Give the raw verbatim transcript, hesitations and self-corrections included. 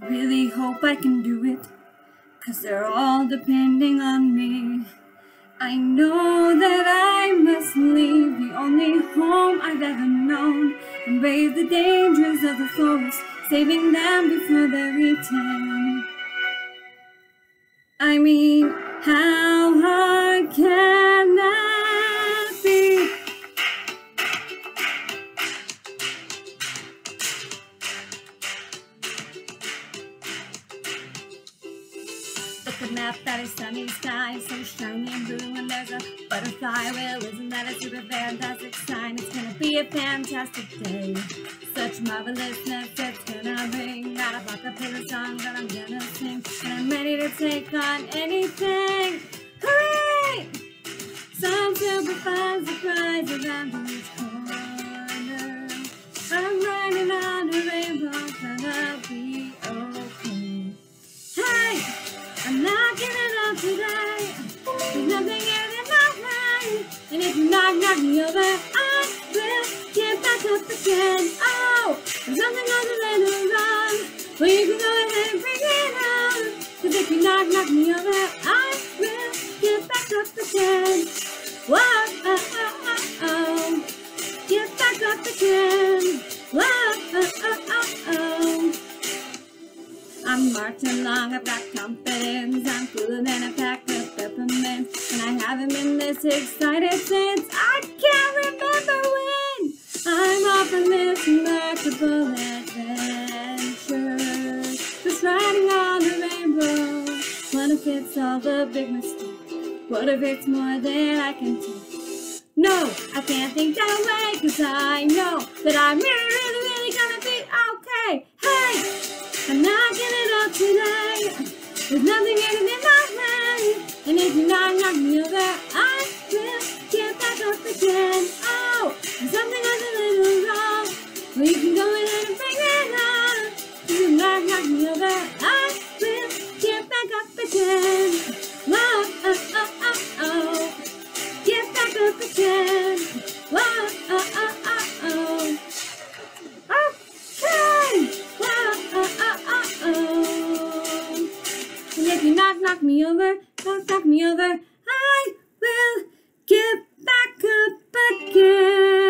really hope I can do it, 'cause they're all depending on me. I know that I must leave the only home I've ever known and brave the dangers of the forest, saving them before they're eaten. I mean, how hard can that be? Look at map, that is sunny sky, so shiny and blue, and there's a butterfly. Well, isn't that a super fantastic sign? It's gonna be a fantastic day. Such marvelousness it's gonna bring. Got a bucket full of songs that I'm gonna sing, and I'm ready to take on anything. Hooray! Some super fun surprise around each corner. I'm riding on a rainbow, gonna be okay. Hey! I'm not giving up today. There's nothing in my way. And if you knock, knock me over, I will get back up again. Oh, there's something on the little run. Well, you can go ahead and bring it on. 'Cause if you knock, knock me over, I will get back up again. Whoa, oh, oh, oh, oh. Get back up again. Whoa, oh, oh, oh, oh. I'm marching along, I've got confidence. I'm cooler than a pack of peppermints, and I haven't been this excited since I can't remember when. I'm off on this remarkable adventure, just riding on the rainbow. What if it's all a big mistake? What if it's more than I can take? No, I can't think that way, 'cause I know that I'm really, really, really gonna be okay. Hey! I'm not giving up today. There's nothing in my way. And if you knock, knock me over, I will get back up again. Oh, there's something on the little wrong. Well, you can go ahead and bring it on. If you knock, knock me over, I will get back up again. Whoa, oh, oh, oh, oh. Get back up again. Whoa, oh, oh, oh, oh. Okay. And if you knock, knock me over, knock, knock me over, I will get back up again.